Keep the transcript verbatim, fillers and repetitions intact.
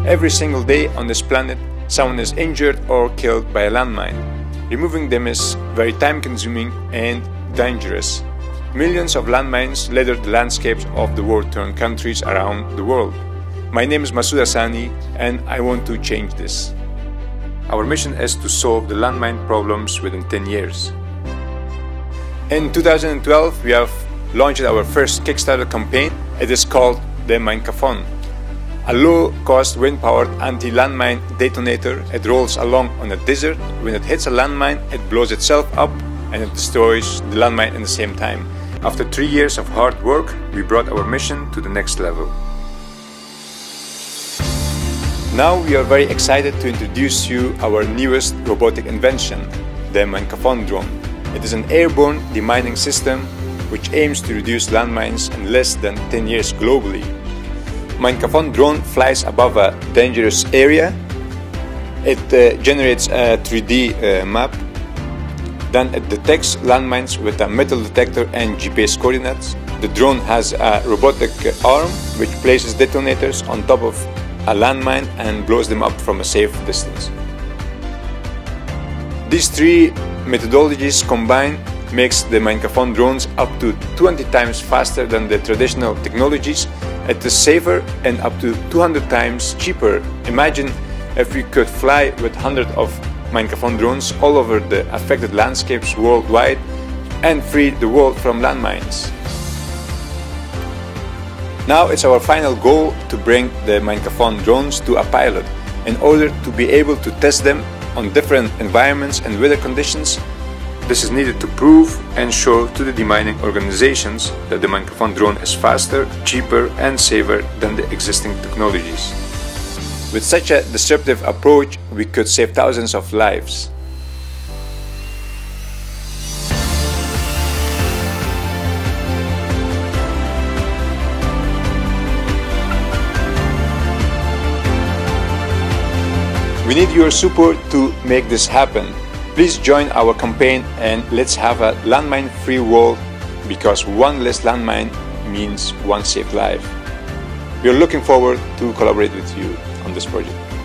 Every single day on this planet, someone is injured or killed by a landmine. Removing them is very time-consuming and dangerous. Millions of landmines litter the landscapes of the war-torn countries around the world. My name is Masoud Hassani, and I want to change this. Our mission is to solve the landmine problems within ten years. In two thousand twelve, we have launched our first Kickstarter campaign. It is called the Minecafon. A low-cost wind-powered anti-landmine detonator. It rolls along on a desert. When it hits a landmine, it blows itself up and it destroys the landmine at the same time. After three years of hard work, we brought our mission to the next level. Now we are very excited to introduce you our newest robotic invention, the Minecafon drone. It is an airborne demining system which aims to reduce landmines in less than ten years globally. Minecafon drone flies above a dangerous area. It uh, generates a three D uh, map. Then it detects landmines with a metal detector and G P S coordinates. The drone has a robotic arm which places detonators on top of a landmine and blows them up from a safe distance. These three methodologies combined makes the Minecafon drones up to twenty times faster than the traditional technologies. It is safer and up to two hundred times cheaper. Imagine if we could fly with hundreds of Minecafon drones all over the affected landscapes worldwide and free the world from landmines. Now it's our final goal to bring the Minecafon drones to a pilot in order to be able to test them on different environments and weather conditions. This is needed to prove and show to the demining organizations that the Minecafon drone is faster, cheaper and safer than the existing technologies. With such a disruptive approach, we could save thousands of lives. We need your support to make this happen. Please join our campaign and let's have a landmine-free world, because one less landmine means one saved life. We are looking forward to collaborate with you on this project.